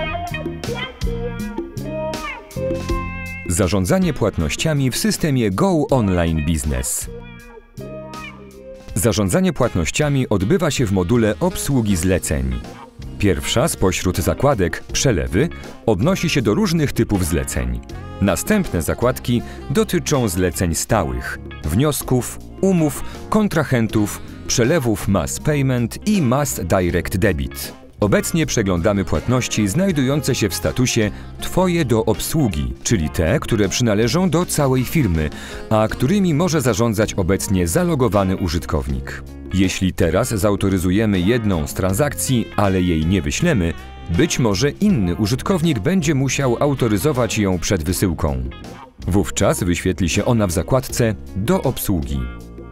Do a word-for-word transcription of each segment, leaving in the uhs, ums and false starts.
Zarządzanie płatnościami w systemie Go Online Business. Zarządzanie płatnościami odbywa się w module obsługi zleceń. Pierwsza spośród zakładek, przelewy, odnosi się do różnych typów zleceń. Następne zakładki dotyczą zleceń stałych, wniosków, umów, kontrahentów, przelewów Mass Payment i Mass Direct Debit. Obecnie przeglądamy płatności znajdujące się w statusie Twoje do obsługi, czyli te, które przynależą do całej firmy, a którymi może zarządzać obecnie zalogowany użytkownik. Jeśli teraz zautoryzujemy jedną z transakcji, ale jej nie wyślemy, być może inny użytkownik będzie musiał autoryzować ją przed wysyłką. Wówczas wyświetli się ona w zakładce Do obsługi.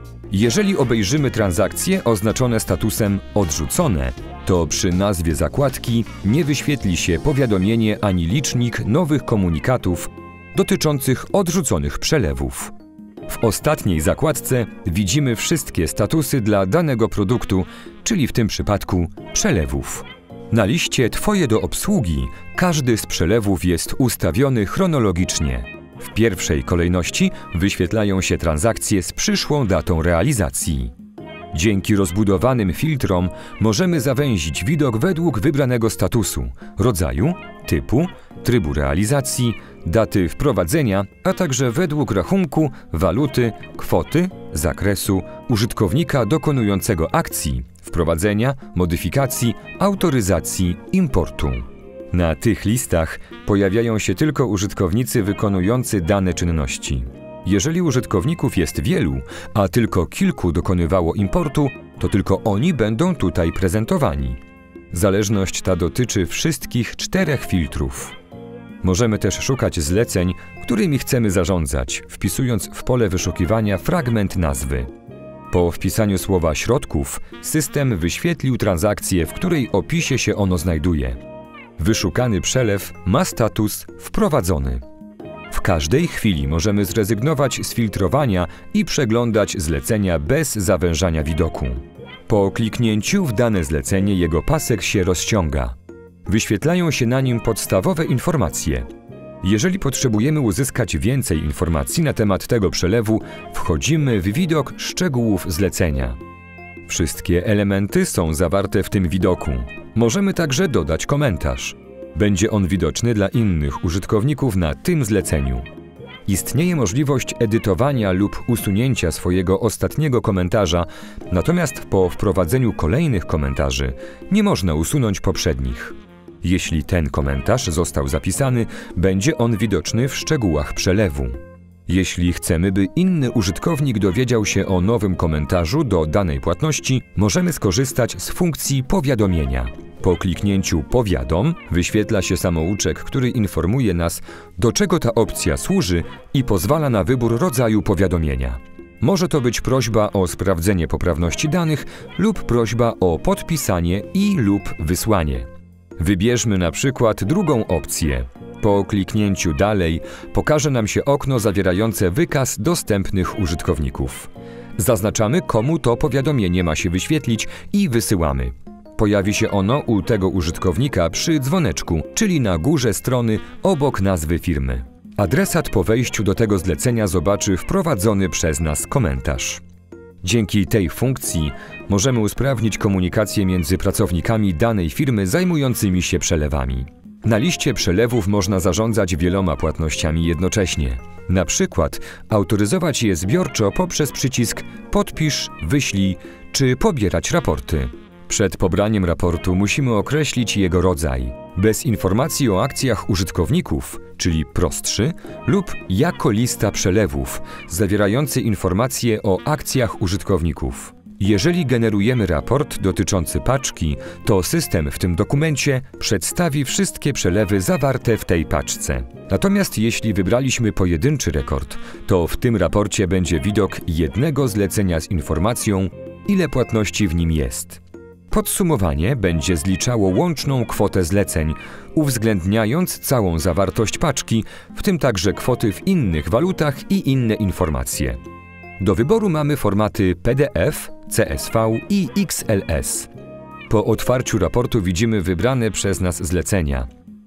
Jeżeli obejrzymy transakcje oznaczone statusem Odrzucone, to przy nazwie zakładki nie wyświetli się powiadomienie ani licznik nowych komunikatów dotyczących odrzuconych przelewów. W ostatniej zakładce widzimy wszystkie statusy dla danego produktu, czyli w tym przypadku przelewów. Na liście Twoje do obsługi każdy z przelewów jest ustawiony chronologicznie. W pierwszej kolejności wyświetlają się transakcje z przyszłą datą realizacji. Dzięki rozbudowanym filtrom możemy zawęzić widok według wybranego statusu, rodzaju, typu, trybu realizacji, daty wprowadzenia, a także według rachunku, waluty, kwoty, zakresu, użytkownika dokonującego akcji, wprowadzenia, modyfikacji, autoryzacji, importu. Na tych listach pojawiają się tylko użytkownicy wykonujący dane czynności. Jeżeli użytkowników jest wielu, a tylko kilku dokonywało importu, to tylko oni będą tutaj prezentowani. Zależność ta dotyczy wszystkich czterech filtrów. Możemy też szukać zleceń, którymi chcemy zarządzać, wpisując w pole wyszukiwania fragment nazwy. Po wpisaniu słowa środków, system wyświetlił transakcję, w której opisie się ono znajduje. Wyszukany przelew ma status Wprowadzony. W każdej chwili możemy zrezygnować z filtrowania i przeglądać zlecenia bez zawężania widoku. Po kliknięciu w dane zlecenie jego pasek się rozciąga. Wyświetlają się na nim podstawowe informacje. Jeżeli potrzebujemy uzyskać więcej informacji na temat tego przelewu, wchodzimy w widok szczegółów zlecenia. Wszystkie elementy są zawarte w tym widoku. Możemy także dodać komentarz. Będzie on widoczny dla innych użytkowników na tym zleceniu. Istnieje możliwość edytowania lub usunięcia swojego ostatniego komentarza, natomiast po wprowadzeniu kolejnych komentarzy nie można usunąć poprzednich. Jeśli ten komentarz został zapisany, będzie on widoczny w szczegółach przelewu. Jeśli chcemy, by inny użytkownik dowiedział się o nowym komentarzu do danej płatności, możemy skorzystać z funkcji powiadomienia. Po kliknięciu Powiadom wyświetla się samouczek, który informuje nas, do czego ta opcja służy i pozwala na wybór rodzaju powiadomienia. Może to być prośba o sprawdzenie poprawności danych lub prośba o podpisanie i lub wysłanie. Wybierzmy na przykład drugą opcję. Po kliknięciu Dalej pokaże nam się okno zawierające wykaz dostępnych użytkowników. Zaznaczamy, komu to powiadomienie ma się wyświetlić i wysyłamy. Pojawi się ono u tego użytkownika przy dzwoneczku, czyli na górze strony obok nazwy firmy. Adresat po wejściu do tego zlecenia zobaczy wprowadzony przez nas komentarz. Dzięki tej funkcji możemy usprawnić komunikację między pracownikami danej firmy zajmującymi się przelewami. Na liście przelewów można zarządzać wieloma płatnościami jednocześnie. Na przykład autoryzować je zbiorczo poprzez przycisk Podpisz, wyślij czy pobierać raporty. Przed pobraniem raportu musimy określić jego rodzaj. Bez informacji o akcjach użytkowników, czyli prostszy, lub jako lista przelewów, zawierający informacje o akcjach użytkowników. Jeżeli generujemy raport dotyczący paczki, to system w tym dokumencie przedstawi wszystkie przelewy zawarte w tej paczce. Natomiast jeśli wybraliśmy pojedynczy rekord, to w tym raporcie będzie widok jednego zlecenia z informacją, ile płatności w nim jest. Podsumowanie będzie zliczało łączną kwotę zleceń, uwzględniając całą zawartość paczki, w tym także kwoty w innych walutach i inne informacje. Do wyboru mamy formaty P D F, C S V i X L S. Po otwarciu raportu widzimy wybrane przez nas zlecenia.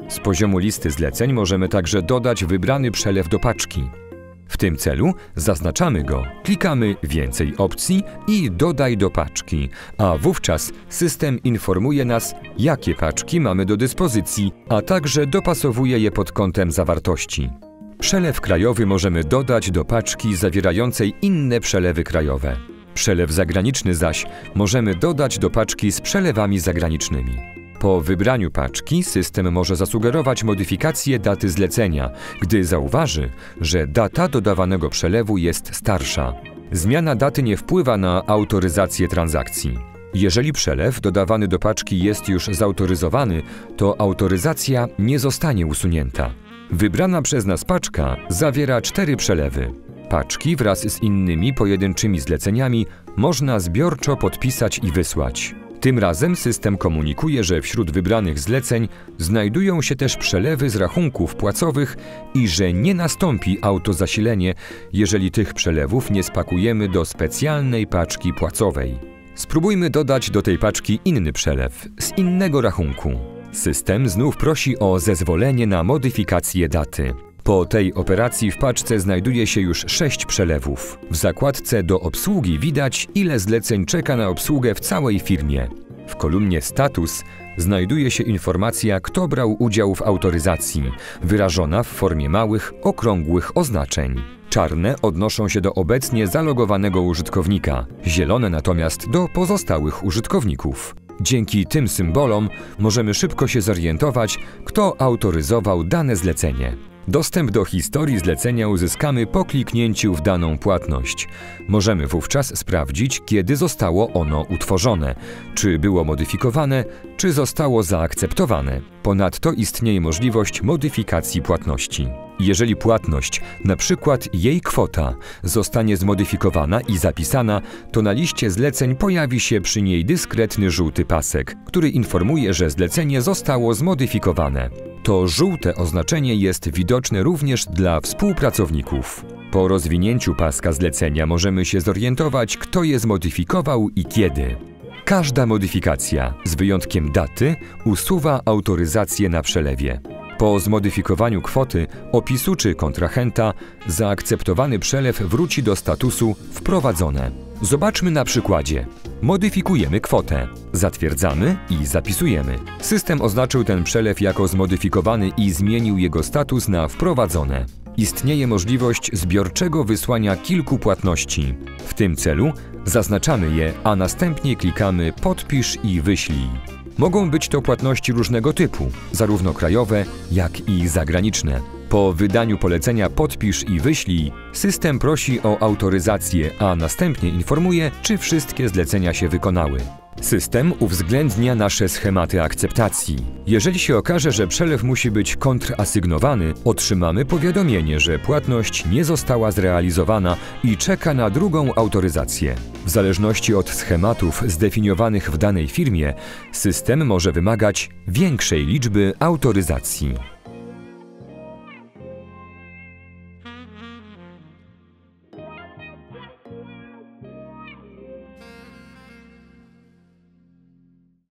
Z poziomu listy zleceń możemy także dodać wybrany przelew do paczki. W tym celu zaznaczamy go, klikamy Więcej opcji i Dodaj do paczki, a wówczas system informuje nas, jakie paczki mamy do dyspozycji, a także dopasowuje je pod kątem zawartości. Przelew krajowy możemy dodać do paczki zawierającej inne przelewy krajowe. Przelew zagraniczny zaś możemy dodać do paczki z przelewami zagranicznymi. Po wybraniu paczki system może zasugerować modyfikację daty zlecenia, gdy zauważy, że data dodawanego przelewu jest starsza. Zmiana daty nie wpływa na autoryzację transakcji. Jeżeli przelew dodawany do paczki jest już zautoryzowany, to autoryzacja nie zostanie usunięta. Wybrana przez nas paczka zawiera cztery przelewy. Paczki wraz z innymi pojedynczymi zleceniami można zbiorczo podpisać i wysłać. Tym razem system komunikuje, że wśród wybranych zleceń znajdują się też przelewy z rachunków płacowych i że nie nastąpi autozasilenie, jeżeli tych przelewów nie spakujemy do specjalnej paczki płacowej. Spróbujmy dodać do tej paczki inny przelew z innego rachunku. System znów prosi o zezwolenie na modyfikację daty. Po tej operacji w paczce znajduje się już sześć przelewów. W zakładce do obsługi widać, ile zleceń czeka na obsługę w całej firmie. W kolumnie Status znajduje się informacja, kto brał udział w autoryzacji, wyrażona w formie małych, okrągłych oznaczeń. Czarne odnoszą się do obecnie zalogowanego użytkownika, zielone natomiast do pozostałych użytkowników. Dzięki tym symbolom możemy szybko się zorientować, kto autoryzował dane zlecenie. Dostęp do historii zlecenia uzyskamy po kliknięciu w daną płatność. Możemy wówczas sprawdzić, kiedy zostało ono utworzone, czy było modyfikowane, czy zostało zaakceptowane. Ponadto istnieje możliwość modyfikacji płatności. Jeżeli płatność, na przykład jej kwota, zostanie zmodyfikowana i zapisana, to na liście zleceń pojawi się przy niej dyskretny żółty pasek, który informuje, że zlecenie zostało zmodyfikowane. To żółte oznaczenie jest widoczne również dla współpracowników. Po rozwinięciu paska zlecenia możemy się zorientować, kto je zmodyfikował i kiedy. Każda modyfikacja, z wyjątkiem daty, usuwa autoryzację na przelewie. Po zmodyfikowaniu kwoty, opisu czy kontrahenta, zaakceptowany przelew wróci do statusu Wprowadzone. Zobaczmy na przykładzie. Modyfikujemy kwotę, zatwierdzamy i zapisujemy. System oznaczył ten przelew jako zmodyfikowany i zmienił jego status na Wprowadzone. Istnieje możliwość zbiorczego wysłania kilku płatności. W tym celu zaznaczamy je, a następnie klikamy Podpisz i wyślij. Mogą być to płatności różnego typu, zarówno krajowe, jak i zagraniczne. Po wydaniu polecenia Podpisz i wyślij, system prosi o autoryzację, a następnie informuje, czy wszystkie zlecenia się wykonały. System uwzględnia nasze schematy akceptacji. Jeżeli się okaże, że przelew musi być kontrasygnowany, otrzymamy powiadomienie, że płatność nie została zrealizowana i czeka na drugą autoryzację. W zależności od schematów zdefiniowanych w danej firmie, system może wymagać większej liczby autoryzacji.